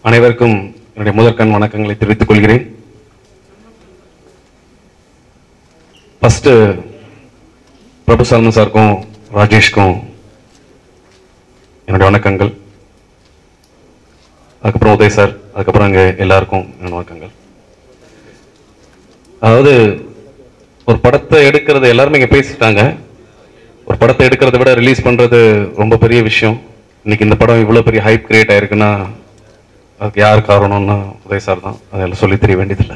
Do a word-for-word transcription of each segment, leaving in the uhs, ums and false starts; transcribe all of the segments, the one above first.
அனைவருக்கும் என்னுடைய முதற்கண் வணக்கங்களை தெரிவித்துக் கொள்கிறேன். ஃபர்ஸ்ட் பிரபு சல்மன் சாருக்கும் ராஜேஷ்க்கும் என்னுடைய வணக்கங்கள். அதுக்கப்புறம் உதய் சார், அதுக்கப்புறம் அங்கே எல்லாருக்கும் என்னோட வணக்கங்கள். அதாவது ஒரு படத்தை எடுக்கிறது எல்லாருமே இங்கே பேசிட்டாங்க. ஒரு படத்தை எடுக்கிறத விட ரிலீஸ் பண்ணுறது ரொம்ப பெரிய விஷயம். இன்னைக்கு இந்த படம் இவ்வளோ பெரிய ஹைப் கிரியேட் ஆயிருக்குன்னா அதுக்கு யார் காரணம்னா உதய் சார் தான். அதெல்லாம் சொல்லி தெரிய வேண்டியதில்லை.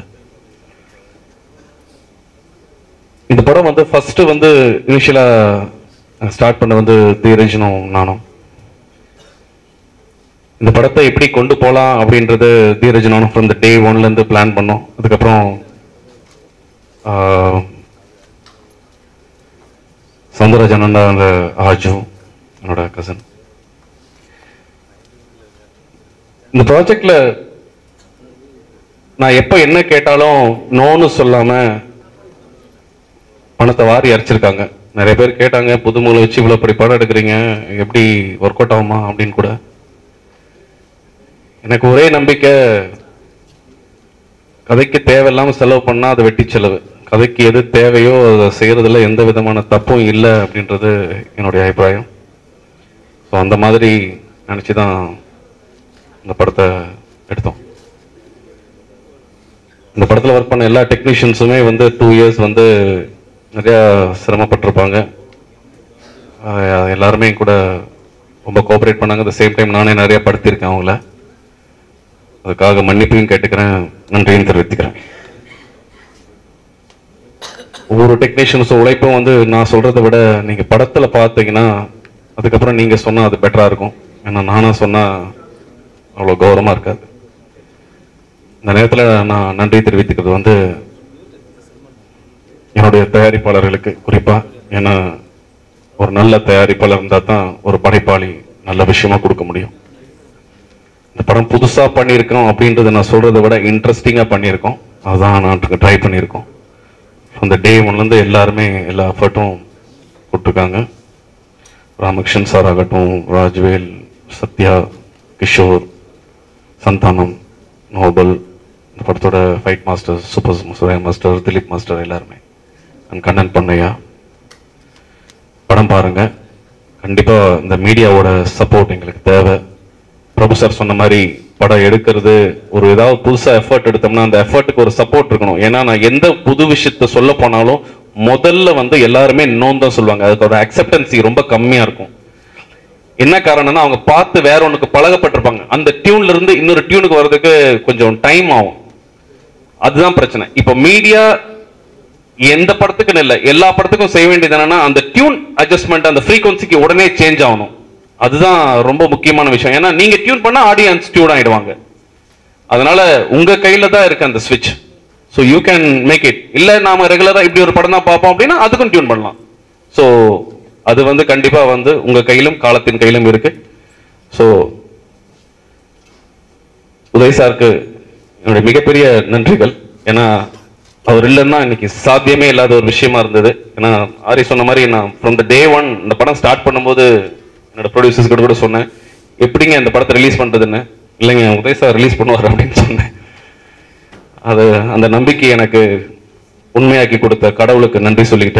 இந்த படம் வந்து ஃபர்ஸ்ட் வந்து இனிஷியலா ஸ்டார்ட் பண்ண வந்து தீரஜனும் நானும். இந்த படத்தை எப்படி கொண்டு போகலாம் அப்படின்றது தீரஜ் நானும் ஃப்ரம் த டே ஒன்ல இருந்து பிளான் பண்ணோம். அதுக்கப்புறம் சௌந்தரராஜன் அந்த ஆஜு என்னோட கசன். இந்த ப்ராஜெக்ட்ல நான் எப்ப என்ன கேட்டாலும் நோன்னு சொல்லாம பணத்தை வாரி அரைச்சிருக்காங்க. நிறைய பேர் கேட்டாங்க, புதுமுகளை வச்சு இவ்வளவு படி படம் எடுக்கிறீங்க, எப்படி ஒர்க் அவுட் ஆகுமா அப்படின்னு கூட. எனக்கு ஒரே நம்பிக்கை, கதைக்கு தேவையில்லாம செலவு பண்ணா அது வெட்டி செலவு. கதைக்கு எது தேவையோ அதை செய்யறதுல எந்த விதமான தப்பும் இல்லை அப்படின்றது என்னுடைய அபிப்பிராயம். ஸோ அந்த மாதிரி நினைச்சுதான் இந்த படத்தை எடுத்தோம். இந்த படத்தில் ஒர்க் பண்ண எல்லா டெக்னீஷியன்ஸுமே வந்து டூ இயர்ஸ் வந்து நிறையா சிரமப்பட்டிருப்பாங்க. எல்லாருமே கூட ரொம்ப கோஆப்ரேட் பண்ணாங்க. அட் த சேம் டைம் நானே நிறையா படுத்திருக்கேன் அவங்கள. அதுக்காக மன்னிப்பையும் கேட்டுக்கிறேன், நன்றியும் தெரிவித்துக்கிறேன். ஒவ்வொரு டெக்னீஷியன்ஸும் உழைப்பும் வந்து நான் சொல்றதை விட நீங்கள் படத்தில் பார்த்தீங்கன்னா அதுக்கப்புறம் நீங்கள் சொன்னால் அது பெட்டராக இருக்கும். ஏன்னா நானா சொன்னால் அவ்வளோ கௌரவமாக இருக்காது. இந்த நேரத்தில் நான் நன்றி தெரிவித்துக்கிறது வந்து என்னுடைய தயாரிப்பாளர்களுக்கு குறிப்பாக. ஏன்னா ஒரு நல்ல தயாரிப்பாளர் இருந்தால் தான் ஒரு படைப்பாளி நல்ல விஷயமா கொடுக்க முடியும். இந்த படம் புதுசாக பண்ணியிருக்கோம் அப்படின்றத நான் சொல்கிறத விட இன்ட்ரெஸ்டிங்காக பண்ணியிருக்கோம். அதுதான் நான் ட்ரை பண்ணியிருக்கோம். அந்த டே ஒன்லேருந்து எல்லாருமே எல்லா எஃபர்ட்டும் கொடுத்துருக்காங்க. ராமகிருஷ்ணன் சார் ஆகட்டும், ராஜ்வேல், சத்யா, கிஷோர், சந்தானம், நோபல், இந்த படத்தோட fight master, super Suren master, Dileep master எல்லாருமே, அண்ட் கண்ணன் பண்ணையா. படம் பாருங்க. கண்டிப்பாக இந்த மீடியாவோட சப்போர்ட் எங்களுக்கு தேவை. பிரபு சார் சொன்ன மாதிரி படம் எடுக்கிறது ஒரு ஏதாவது புதுசாக எஃபர்ட் எடுத்தோம்னா அந்த எஃபர்ட்டுக்கு ஒரு சப்போர்ட் இருக்கணும். ஏன்னா நான் எந்த புது விஷயத்த சொல்ல போனாலும் முதல்ல வந்து எல்லாருமே நோன் தான் சொல்லுவாங்க. அதுக்கு ஒரு அக்செப்டன்சி ரொம்ப கம்மியாக இருக்கும். என்ன காரணம்னா அவங்க பார்த்து வேற ஒன்றுக்கு பழகப்பட்டிருப்பாங்க. அந்த டியூன்ல இருந்து இன்னொரு டியூனுக்கு வர்றதுக்கு கொஞ்சம் டைம் ஆகும். அதுதான் பிரச்சனை. இப்போ மீடியா எந்த படத்துக்குன்னு இல்லை, எல்லா படத்துக்கும் செய்ய வேண்டியது என்னன்னா அந்த டியூன் அட்ஜஸ்ட்மெண்ட், அந்த ஃப்ரீக்வன்சிக்கு உடனே சேஞ்ச் ஆகணும். அதுதான் ரொம்ப முக்கியமான விஷயம். ஏன்னா நீங்க டியூன் பண்ணா ஆடியன்ஸ் டியூன் ஆயிடுவாங்க. அதனால உங்க கையில தான் இருக்கு அந்த ஸ்விட்ச். So you can make it. இல்லை நாம ரெகுலரா இப்படி ஒரு படம் தான் பார்ப்போம் அப்படின்னா அதுக்கும் டியூன் பண்ணலாம். ஸோ அது வந்து கண்டிப்பா வந்து உங்க கையிலும் காலத்தின் கையிலும் இருக்கு. ஸோ உதய் சாருக்கு என்னுடைய மிகப்பெரிய நன்றிகள். ஏன்னா அவர் இல்லைன்னா இன்னைக்கு சாத்தியமே இல்லாத ஒரு விஷயமா இருந்தது. ஏன்னா ஆரி சொன்ன மாதிரி நான் ஃப்ரம் த டே ஒன் இந்த படம் ஸ்டார்ட் பண்ணும்போது என்னோட ப்ரொடியூசர்ஸ் கிட்ட கூட சொன்னேன், எப்படிங்க இந்த படத்தை ரிலீஸ் பண்றதுன்னு. இல்லைங்க உதய் சார் ரிலீஸ் பண்ணுவார் அப்படின்னு சொன்னேன். அது அந்த நம்பிக்கை எனக்கு உண்மையாக்கி கொடுத்த கடவுளுக்கு நன்றி சொல்லிக்கிட்டு,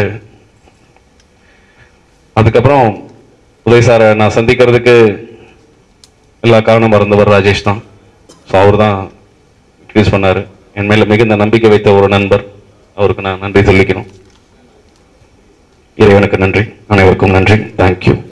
அதுக்கப்புறம் உதய் சாரை நான் சந்திக்கிறதுக்கு எல்லா காரணமாக இருந்தவர் ராஜேஷ் தான். ஸோ அவர் தான் இன்ட்ரடியூஸ் பண்ணார். என் மேல மிகுந்த நம்பிக்கை வைத்த ஒரு நண்பர். அவருக்கு நான் நன்றி சொல்லிக்கணும். இறைவனுக்கு நன்றி. அனைவருக்கும் நன்றி. தேங்க்யூ.